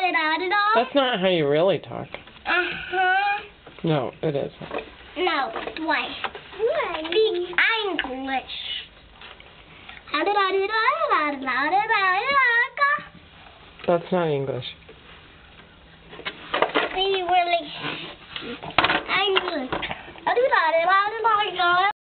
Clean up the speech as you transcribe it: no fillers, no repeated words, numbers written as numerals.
That's not how you really talk. Uh-huh. No, it isn't. No, why? Speak English. That's not English. Be really English.